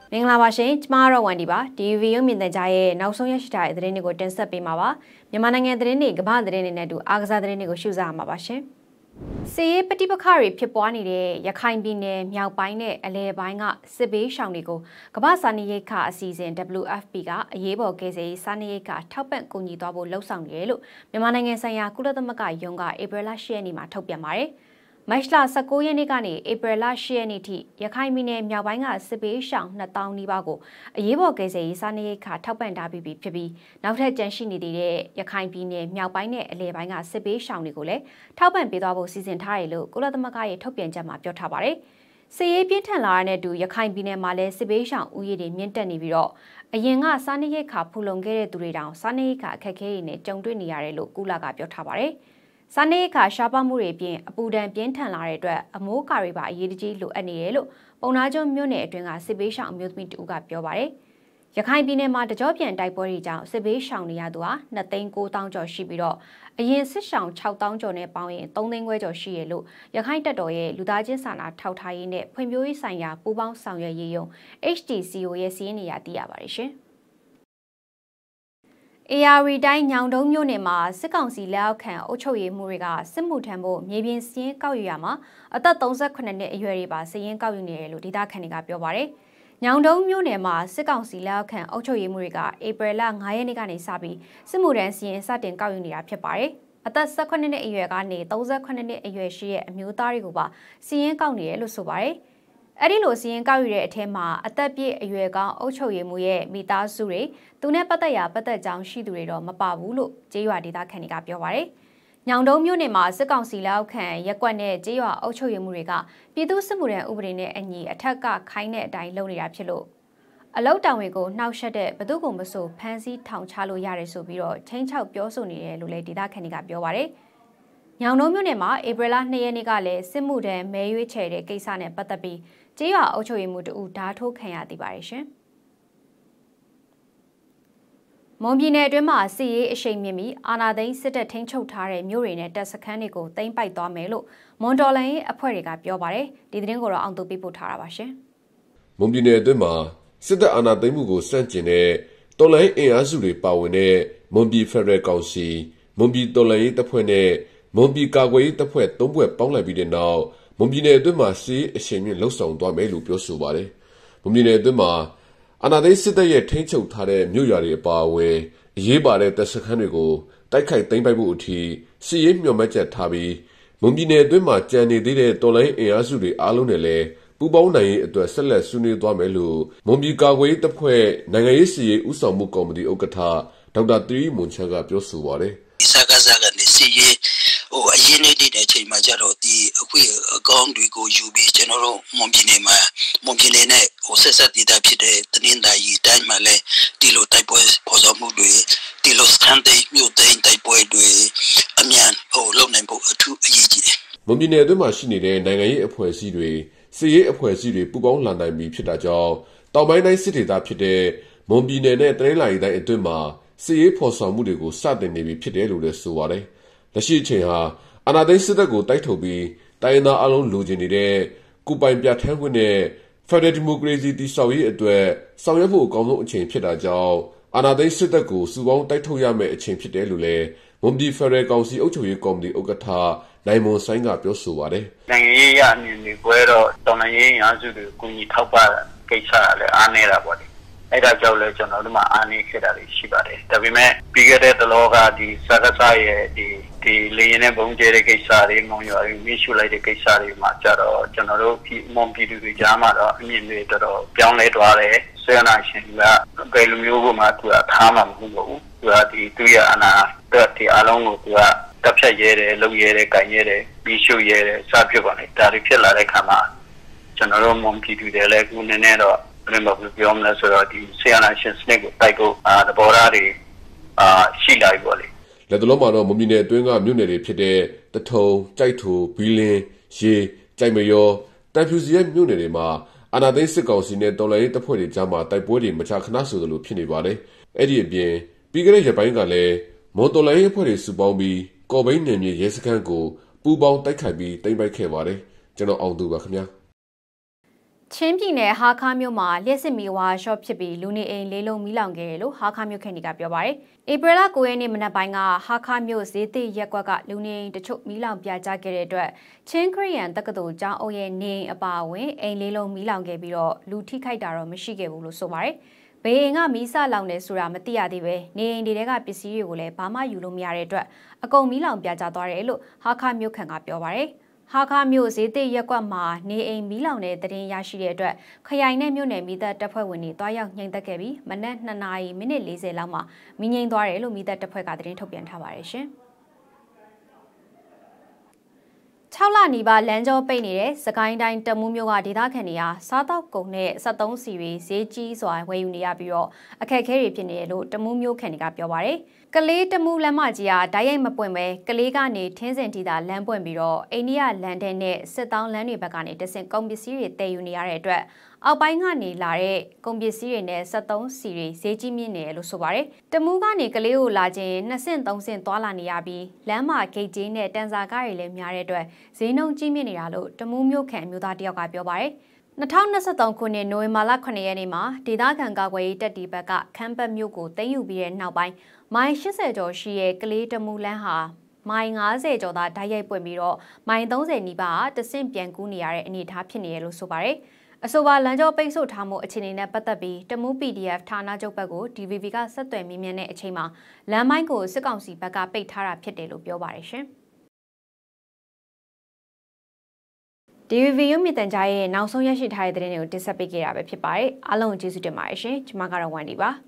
မင်္ဂလာပါရှင်ကျမတို့ဝန်ဒီပါဒီဗီဒီယိုမြင်တဲ့ကြားရဲ့နောက်ဆုံးရရှိထားတဲ့သတင်းတွေကိုတင်ဆက်ပေးမှာပါမြန်မာနိုင်ငံသတင်းတွေကမ္ဘာသတင်းတွေနဲ့အတူအားကစားသတင်းတွေကိုရှုစားရမှာပါရှင်စီရေးပဋိပက္ခတွေဖြစ်ပွားနေတဲ့ရခိုင်ပြည်နယ်မြောက်ပိုင်းနဲ့အလယ်ပိုင်းကစစ်ဘေးရှောင်တွေကိုကမ္ဘာစာနယ်ရိက္ခအစီအစဉ် WFP ကအရေးပေါ်ကယ်ဆယ်ရေးစာနယ်ရိက္ခထောက်ပံ့ကူညီသွားဖို့လှုံ့ဆော်နေတယ်လို့မြန်မာနိုင်ငံဆိုင်ရာကုလသမဂ္ဂယုံကဧပြီလ 10 ရက်နေ့မှာထုတ်ပြန်ပါတယ်မတ်လ 19 ရက်နေ့ကနေဧပြီလ 10 ရက်နေ့ထိရခိုင်ပြည်နယ်မြောက်ပိုင်းကစစ်ပေးရှောင်2000နီးပါးကိုအရေးပေါ်ကယ်ဆယ်ရေးစာနယ်ရိက္ခထောက်ပံ့ထားပြီးဖြစ်ပြီးနောက်ထပ်ကြန့်ရှိနေသေးတဲ့ရခိုင်ပြည်နယ်မြောက်ပိုင်းနဲ့အလယ်ပိုင်းကစစ်ပေးရှောင်တွေကိုလည်းထောက်ပံ့ပေးသွားဖို့စီစဉ်ထားတယ်လို့ကုလသမဂ္ဂရဲ့ထုတ်ပြန်ချက်မှာပြောထားပါတယ်။စစ်ရေးပြင်းထန်လာတဲ့တူရခိုင်ပြည်နယ်မှာလည်းစစ်ပေးရှောင်ဦးရေတွေမြင့်တက်နေပြီးတော့အရင်ကစာနယ်ရိက္ခဖူလုံခဲ့တဲ့သူတွေတောင်စာနယ်ရိက္ခအခက်အခဲတွေနဲ့ကြုံတွေ့နေရတယ်လို့ကုလကပြောထားပါတယ်။စာနယ်ရိက္ခရှားပါမှုတွေပြင်အပူဒဏ်ပြင်းထန်လာတဲ့အတွက်အမိုးကာတွေပါအရေးတကြီးလိုအပ်နေတယ်လို့ပုံနာကျွန်းမြို့နယ်အတွင်းကစစ်ပေးရှောင်အမျိုးသမီးတူကပြောပါတယ်။ရခိုင်ပြည်နယ်မှာတကြောပြန်တိုက်ပွဲတွေကြောင့်စစ်ပေးရှောင်နေရသူဟာ2,900,000 ကျော်ရှိပြီးတော့အရင်စစ်ရှောင်6,000 ကျော်နဲ့ပေါင်းရင်3,000,000 ခွဲကျော်ရှိရလို့ရခိုင်တပ်တော်ရဲ့လူသားချင်းစာနာထောက်ထားရေးနဲ့ဖွံ့ဖြိုးရေးဆိုင်ရာပူးပေါင်းဆောင်ရွက်ရေးယုံ HDCO ရဲ့စီးရင်နေရသိရပါတယ်ရှင်။ AR တိုင်းညောင်တုံးမြို့နယ်မှာစစ်ကောင်စီလက်အောက်ခံအုပ်ချုပ်ရေးမှုတွေကစစ်မှုထမ်းဖို့မြေပြင်စည်းကောက်ယူရမှာအသက်38နှစ်အရွယ်တွေပါစည်ရင်ကောက်ယူနေတယ်လို့ဒေသခံတွေကပြောပါတယ်။ညောင်တုံးမြို့နယ်မှာစစ်ကောင်စီလက်အောက်ခံအုပ်ချုပ်ရေးမှုတွေကဧပြီလ 9 ရက်နေ့ကနေစပြီးစစ်မှုထမ်းစည်ရင်စတင်ကောက်ယူနေတာဖြစ်ပါတယ်။အသက်18နှစ်အရွယ်ကနေ38နှစ်အရွယ်ရှိတဲ့အမျိုးသားတွေကိုပါစည်ရင်ကောက်နေတယ်လို့ဆိုပါတယ်။အဲ့ဒီလိုစီရင်ကောက်ယူတဲ့အထက်မှာအသက်ပြည့်အရွယ်ကောင်းအုပ်ချုပ်ရေးမှုရဲ့မိသားစုတွေသူနဲ့ပတ်သက်ကြောင်းရှိသူတွေတော့မပါဘူးလို့ကျေးရွာဒေသခံတွေကပြောပါတယ်။ညောင်တုံးမြို့နယ်မှာစစ်ကောင်စီလက်အောက်ခံရက်ကွက်နဲ့ကျေးရွာအုပ်ချုပ်ရေးမှုတွေကပြည်သူ့စစ်မှုထမ်းဥပဒေနဲ့အညီအထက်ကခိုင်းတဲ့အတိုင်းလုပ်နေတာဖြစ်လို့အလုတ်တောင်တွေကိုနှောက်ယှက်တဲ့ဘသူကိုမဆိုဖမ်းဆီးထောင်ချလို့ရတယ်ဆိုပြီးတော့ချင်းချောက်ပြောဆိုနေတယ်လို့လည်းဒေသခံတွေကပြောပါတယ်။ညောင်တုံးမြို့နယ်မှာဧပြီလ 2 ရက်နေ့ကလည်းစစ်မှုထမ်းမဲရွေးချယ်တဲ့ကိစ္စနဲ့ပတ်သက်ပြီးကျေးရွာအုပ်ချုပ်ရေးမှုတူဓာတ်ထိုးခံရသေးပါတယ်ရှင်။မွန်ပြည်နယ်အတွင်းမှာစစ်ရေးအရှိန်မြင့်ပြီးအာဏာသိမ်းစစ်တပ်ထိန်းချုပ်ထားတဲ့မြို့တွေနဲ့တပ်စခန်းတွေကိုသိမ်းပိုက်သွားမယ်လို့မွန်တော်လန်ရေးအဖွဲ့တွေကပြောပါတယ်။ဒီသတင်းကိုတော့အောင်သူပေးပို့ထားတာပါရှင်။မွန်ပြည်နယ်အတွင်းမှာစစ်တပ်အာဏာသိမ်းမှုကိုစန့်ကျင်တဲ့တော်လှန်ရေးအင်အားစုတွေပါဝင်တဲ့မွန်ပြည်ဖက်ဒရယ်ကောင်စီမွန်ပြည်တော်လှန်ရေးတပ်ဖွဲ့နဲ့မွန်ပြည်ကာကွယ်ရေးတပ်ဖွဲ့၃ဖွဲ့ပေါင်းလိုက်ပြီးတဲ့နောက်မွန်ပြည်နယ်အတွင်းမှာစစ်ရေးအရှိန်မြင့်လှုပ်ဆောင်သွားမယ်လို့ပြောဆိုပါတယ်။မွန်ပြည်နယ်အတွင်းမှာအာဏာသိမ်းစစ်တပ်ရဲ့ထိန်းချုပ်ထားတဲ့မြို့ရွာတွေအပါအဝင်အရေးပါတဲ့တပ်စခန်းတွေကိုတိုက်ခိုက်သိမ်းပိုက်ဖို့အထိစစ်ရေးမျှော်မှန်းချက်ထားပြီးမွန်ပြည်နယ်အတွင်းမှာကြံနေသေးတဲ့တော်လှန်ရေးအင်အားစုတွေအားလုံးနဲ့လည်းပူးပေါင်းနိုင်ရေးအတွက်ဆက်လက်ဆွေးနွေးသွားမယ်လို့မွန်ပြည်ကာကွယ်ရေးတပ်ဖွဲ့နိုင်ငံရေးစီရေးဦးဆောင်မှုကော်မတီဥက္ကဋ္ဌဒေါက်တာသီရိမွန်ချန်ကပြောဆိုပါတယ်။စကားကနေစီရေးအရင်နေ့တဲ့အချိန်မှာကျတော့ဒီအခုအကောင့်တွေကိုယူပြီးကျွန်တော်တို့မွန်ပြည်နယ်နဲ့ဆက်ဆက်တည်တာဖြစ်တဲ့တင်းတာကြီးတိုင်းမှာလည်းဒီလိုတိုက်ပွဲပေါ်ဆောင်မှုတွေဒီလိုစကန်ဒေးမြို့တိုင်းတိုက်ပွဲတွေအမြန်လုပ်နိုင်ဖို့အထူးအရေးကြီးတယ်။မွန်ပြည်နယ်အတွင်းမှာရှိနေတဲ့နိုင်ငံရေးအဖွဲ့အစည်းတွေစစ်ရေးအဖွဲ့အစည်းတွေပူးပေါင်းလာနိုင်ပြီဖြစ်တာကြောင့်တောင်ပိုင်းတိုင်းစစ်ဒေသဖြစ်တဲ့မွန်ပြည်နယ်နဲ့တနင်္လာရီတိုင်းအတွင်းမှာစစ်ရေးဖော်ဆောင်မှုတွေကိုစတင်နေပြီဖြစ်တယ်လို့လည်းဆိုပါတယ်။လက်ရှိအချိန်ဟာအာဏာသိမ်းစစ်တပ်ကိုတိုက်ထုတ်ပြီးတိုင်းရင်းသားအလုံးလိုချင်နေတဲ့ကုပိုင်ပြဋ္ဌာန်းခွင့်နဲ့ဖက်ဒရယ်ဒီမိုကရေစီတည်ဆောက်ရေးအတွက်ဆောင်ရွက်ဖို့အကောင်းဆုံးအချိန်ဖြစ်တာကြောင့်အာဏာသိမ်းစစ်တပ်ကိုစုပေါင်းတိုက်ထုတ်ရမယ့်အချိန်ဖြစ်တယ်လို့လည်းမွန်ပြည်ဖက်ဒရယ်ကောင်စီအုပ်ချုပ်ရေးကော်မတီဥက္ကဋ္ဌနိုင်မွန်ဆိုင်ကပြောဆိုပါတယ်။နိုင်ငံရေးအမြင်တွေကွဲတော့တော်လှန်ရေးအားစုတွေကိုညီထောက်ပံ့ကိစ္စလည်းအားနေတာပေါ့လေ။အဲ့ဒါကြောင့်လည်းကျွန်တော်တို့မှအားနည်းခဲ့တာတွေရှိပါတယ်။ဒါပေမဲ့ပြီးခဲ့တဲ့တလောကဒီစကားစားရဲ့ဒီလေရင်နဲ့ဘုံကျဲတဲ့ကိစ္စတွေမုံရွာတွေမိရှုလိုက်တဲ့ကိစ္စတွေမှာကြတော့ကျွန်တော်တို့ဒီမွန်ပြည်သူတွေကြားမှာတော့အမြင်တွေတော်တော်ပြောင်းလဲသွားတယ်။ဆွေးနွေးရှင်ကဘယ်လိုမျိုးကိုမှသူကထားမှာမဟုတ်ဘူး။သူကသူရဲ့အနာတက်ဒီအလုံးကိုသူကတပ်ဖြတ်ရဲတယ်လုံရဲတယ်ကန်ရဲတယ်ပြီးရှုရဲတယ်စဖြစ်ပါလေဒါတွေဖြစ်လာတဲ့ခါမှာကျွန်တော်တို့မွန်ပြည်သူတွေလည်းခုနည်းနည်းတော့ဘယ်မှာပြောမလဲဆိုတော့ဒီဆီယနာရှင်စနစ်ကိုတိုက်ဖို့သဘောထားတွေရှိလာပြီပေါ့လေလက်တလုံးမှာတော့မွန်ပြည်နယ်အတွင်းကမြို့နယ်တွေဖြစ်တဲ့တထုံကြိုက်ထိုဘီလင်းရေကြိုက်မရောတန်ဖြူစီရဲ့မြို့နယ်တွေမှာအာဏာသိမ်းစစ်ကောင်စီနဲ့တော်လှန်ရေးတပ်ဖွဲ့တွေကြားမှာတိုက်ပွဲတွေမကြာခဏဆိုသလိုဖြစ်နေပါတယ်အဲ့ဒီအပြင်ပြီးခဲ့တဲ့ရက်ပိုင်းကလည်းမွန်တော်လှန်ရေးအဖွဲ့တွေစုပေါင်းပြီးကော်ဘိန်းနယ်မြေရဲစခန်းကိုပူးပေါင်းတိုက်ခိုက်ပြီးသိမ်းပိုက်ခဲ့ပါတယ်ကျွန်တော်အောင်သူပါခင်ဗျာချင်းပြည်နယ်ဟာခါမြို့မှာလျှက်စစ်မီဝါရှော့ဖြစ်ပြီးလူနေအိမ်လေးလုံးမီးလောင်ခဲ့တယ်လို့ဟာခါမြို့ခန့်ကပြောပါတယ်။ဧပြီလ9ရက်နေ့မနက်ပိုင်းကဟာခါမြို့ဈေးသစ်ရက်ကွက်ကလူနေအိမ်တချို့မီးလောင်ပြကြခဲ့တဲ့အတွက်ချင်းခရီးယန်တက္ကသိုလ်ကျောင်းအုပ်ရဲ့နေအိမ်အပါအဝင်အိမ်လေးလုံးမီးလောင်ခဲ့ပြီးတော့လူထိခိုက်တာတော့မရှိခဲ့ဘူးလို့ဆိုပါတယ်။ဘေးအိမ်ကမီးစလောင်နေဆိုတာမသိရသေးပဲနေအိမ်တွေကပစ္စည်းတွေကိုလည်းဘာမှယူလို့မရတဲ့အတွက်အကုန်မီးလောင်ပြကြသွားတယ်လို့ဟာခါမြို့ခန့်ကပြောပါတယ်။ဟာခါမြို့ဈေးသစ်ရက်ကွက်မှာနေအိမ်မီးလောင်တဲ့တရင်ရရှိတဲ့အတွက်ခရိုင်နဲ့မြို့နယ်မိသက်တပ်ဖွဲ့ဝင်တွေတွားရောက်ညှိနှိုင်းခဲ့ပြီးမနက်2 နာရီမိနစ်40လောက်မှာမီးငြိမ်းသွားတယ်လို့မိသက်တပ်ဖွဲ့ကသတင်းထုတ်ပြန်ထားပါတယ်ရှင်။6 လနီးပါးလမ်းကြောပိတ်နေတဲ့စကိုင်းတိုင်းတမူးမြို့ကဒေသခံတွေဟာစားတောက်ကုန်နဲ့73စီတွေဈေးကြီးစွာဝယ်ယူနေရပြီးတော့အခက်အခဲတွေဖြစ်နေတယ်လို့တမူးမြို့ခံတွေကပြောပါတယ်။ကလေးတမူးလမ်းမကြီးဟာတိုက်ရိုက်မပွင့်ပဲကလေးကနေထင်းစင်တီသာလမ်းပွင့်ပြီးတော့အိန္ဒိယလမ်းထဲနဲ့စစ်တောင်းလမ်းတွေဘက်ကနေတဆင့်ကုန်ပစ္စည်းတွေတည်ယူနေရတဲ့အတွက်အောက်ပိုင်းကနေလာတဲ့ကုန်ပစ္စည်းတွေနဲ့73စီတွေဈေးကြီးမြင့်နေတယ်လို့ဆိုပါတယ်။တမူးကနေကလေးကိုလာခြင်း2ဆင့်3ဆင့်သွားလာနေရပြီးလမ်းမှာဂိတ်ကြီးနဲ့တန်စာကားတွေလည်းများတဲ့အတွက်ဈေးနှုန်းကြီးမြင့်နေတာလို့တမူးမြို့ခံမျိုးသားတယောက်ကပြောပါတယ်။2023ခုနှစ်နိုဝင်ဘာလ9ရက်နေ့မှာဒေသခံကာကွယ်ရေးတပ်တီဘက်ကခမ်းပတ်မြို့ကိုသိမ်းယူပြီးတဲ့နောက်ပိုင်းမိုင်80ကျော်ရှိတဲ့ကလေးတမူးလမ်းဟာမိုင်50ကျော်သာဓာတ်ရိုက်ပွင့်ပြီးတော့မိုင်30နီးပါးတဆင့်ပြန်ကူးနေရတဲ့အနေအထားဖြစ်နေရလို့ဆိုပါတယ်။အဆိုပါလမ်းကြောပိတ်ဆို့ထားမှုအခြေအနေနဲ့ပတ်သက်ပြီးတမူး PDF ဌာနချုပ်ဘက်ကို DVB ကဆက်သွယ်မေးမြန်းတဲ့အချိန်မှာလမ်းမိုင်းကိုစစ်ကောင်စီဘက်ကပိတ်ထားတာဖြစ်တယ်လို့ပြောပါတယ်ရှင်။ DVB ရုပ်မြင်သံကြားရဲ့နောက်ဆုံးရရှိထားတဲ့သတင်းတွေကိုတင်ဆက်ပေးခဲ့တာပဲဖြစ်ပါတယ်။အားလုံးကိုကျေးဇူးတင်ပါတယ်ရှင်။ကျွန်မကတော့ဝန်ဒီပါ။